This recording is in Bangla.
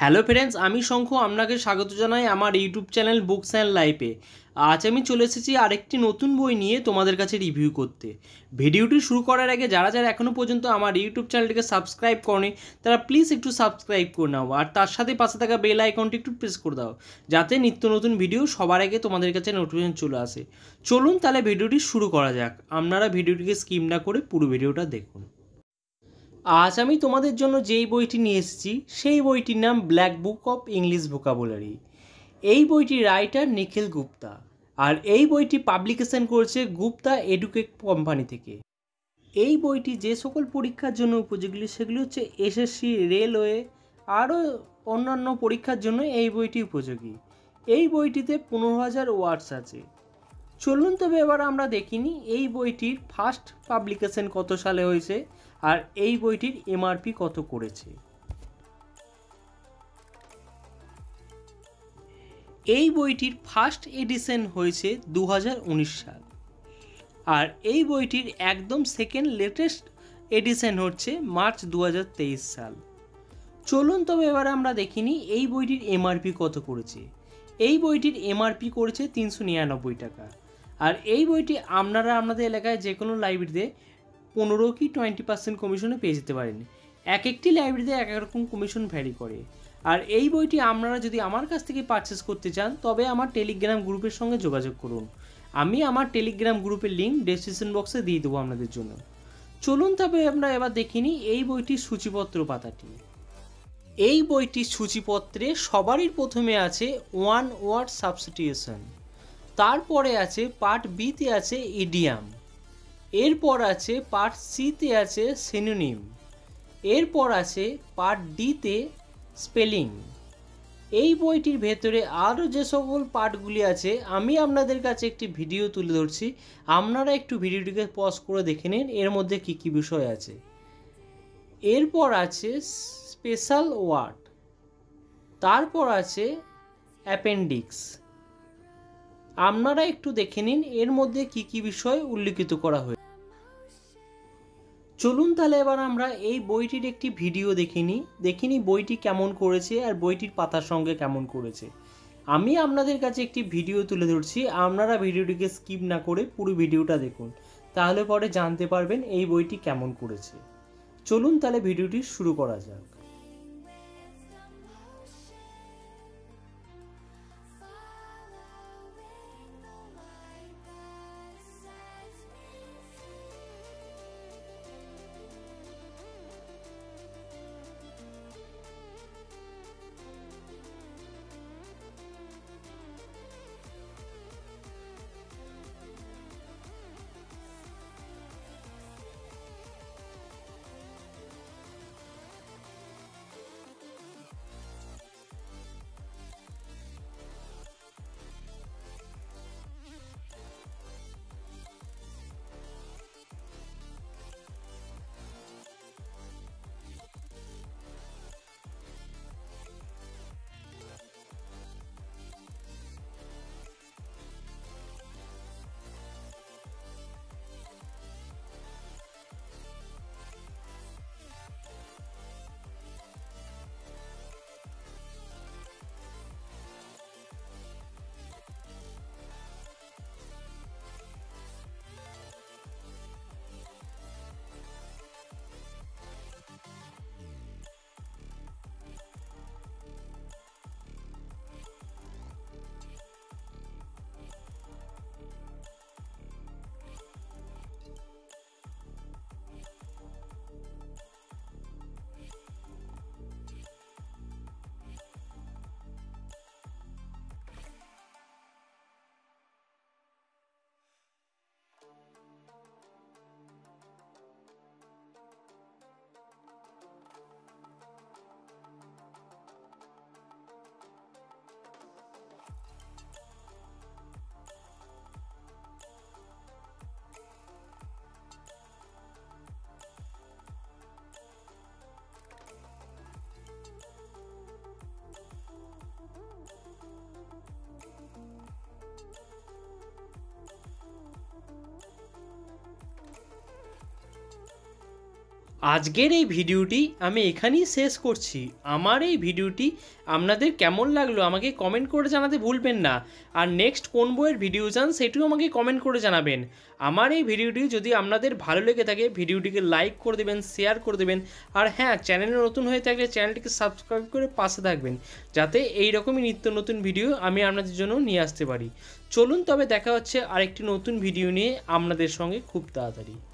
হ্যালো ফ্রেন্ডস, আমি শঙ্খ আপনাকে স্বাগত জানাই আমার ইউটিউব চ্যানেল বুকস অ্যান্ড লাইফে। আজ আমি চলে এসেছি আরেকটি নতুন বই নিয়ে তোমাদের কাছে রিভিউ করতে। ভিডিওটি শুরু করার আগে যারা যারা এখনও পর্যন্ত আমার ইউটিউব চ্যানেলটিকে সাবস্ক্রাইব করনি তারা প্লিজ একটু সাবস্ক্রাইব করে নাও, আর তার সাথে পাশে থাকা বেল আইকনটি একটু প্রেস করে দাও যাতে নিত্য নতুন ভিডিও সবার আগে তোমাদের কাছে নোটিফিকেশন চলে আসে। চলুন তাহলে ভিডিওটি শুরু করা যাক। আপনারা ভিডিওটিকে স্কিপ না করে পুরো ভিডিওটা দেখুন। আজ আমি তোমাদের জন্য যেই বইটি নিয়ে এসেছি সেই বইটির নাম black book of English vocabulary. এই বইটির রাইটার নিখিল গুপ্তা, আর এই বইটি পাবলিকেশন করেছে গুপ্তা এডুকেট কোম্পানি থেকে। এই বইটি যে সকল পরীক্ষার জন্য উপযোগী সেগুলি হচ্ছে এসএসসি, রেলওয়ে আরও অন্যান্য পরীক্ষার জন্য এই বইটি উপযোগী। এই বইটিতে 15,000 ওয়ার্ডস আছে। চলুন তবে এবার আমরা দেখিনি এই বইটির ফার্স্ট পাবলিকেশন কত সালে হয়েছে আর এই বইটির এমআরপি কত করেছে। এই বইটির ফার্স্ট এডিশন হয়েছে 2019 সাল, আর এই বইটির একদম সেকেন্ড লেটেস্ট এডিশন হচ্ছে মার্চ 2023 সাল। চলুন তবে এবার আমরা দেখিনি এই বইটির এমআরপি কত করেছে। এই বইটির এমআরপি করেছে 399 টাকা, আর এই বইটি আপনারা আপনাদের এলাকায় যে কোনো লাইব্রেরিতে 15 কি 20% কমিশনে পেয়ে যেতে পারেন। এক একটি লাইব্রেরিতে এক এক রকম কমিশন ভ্যারি করে। আর এই বইটি আপনারা যদি আমার কাছ থেকে পারচেস করতে চান তবে আমার টেলিগ্রাম গ্রুপের সঙ্গে যোগাযোগ করুন। আমি আমার টেলিগ্রাম গ্রুপের লিঙ্ক ডেসক্রিপশন বক্সে দিয়ে দেবো আপনাদের জন্য। চলুন তবে আমরা এবার দেখিনি এই বইটির সূচিপত্র পাতাটি। এই বইটির সূচিপত্রে সবারই প্রথমে আছে ওয়ান ওয়ার্ড সাবস্টিটিউশন, তারপরে আছে পার্ট বিতে আছে ইডিয়াম, এরপর আছে পার্ট সিতে আছে সিনোনিম, এরপর আছে পার্ট ডিতে স্পেলিং। এই বইটির ভেতরে আরও যে সকল পার্টগুলি আছে আমি আপনাদের কাছে একটি ভিডিও তুলে ধরছি, আপনারা একটু ভিডিওটিকে পজ করে দেখে নিন এর মধ্যে কী কী বিষয় আছে। এরপর আছে স্পেশাল ওয়ার্ড, তারপর আছে অ্যাপেন্ডিক্স। আপনারা একটু দেখে নিন এর মধ্যে কী কী বিষয় উল্লিখিত করা হয়েছে। চলুন তাহলে এবার আমরা এই বইটির একটি ভিডিও দেখিনি বইটি কেমন করেছে আর বইটির পাতার সঙ্গে কেমন করেছে। আমি আপনাদের কাছে একটি ভিডিও তুলে ধরছি, আপনারা ভিডিওটিকে স্কিপ না করে পুরো ভিডিওটা দেখুন, তাহলে পরে জানতে পারবেন এই বইটি কেমন করেছে। চলুন তাহলে ভিডিওটি শুরু করা যাক। আজকের এই ভিডিওটি আমি এখানেই শেষ করছি। আমার এই ভিডিওটি আপনাদের কেমন লাগলো আমাকে কমেন্ট করে জানাতে ভুলবেন না। আর নেক্সট কোন বইয়ের ভিডিও চান সেটিও আমাকে কমেন্ট করে জানাবেন। আমার এই ভিডিওটি যদি আপনাদের ভালো লেগে থাকে ভিডিওটিকে লাইক করে দেবেন, শেয়ার করে দেবেন। আর হ্যাঁ, চ্যানেলে নতুন হয়ে থাকলে চ্যানেলটিকে সাবস্ক্রাইব করে পাশে থাকবেন, যাতে এই রকমই নিত্য নতুন ভিডিও আমি আপনাদের জন্য নিয়ে আসতে পারি। চলুন তবে দেখা হচ্ছে আরেকটি নতুন ভিডিও নিয়ে আপনাদের সঙ্গে খুব তাড়াতাড়ি।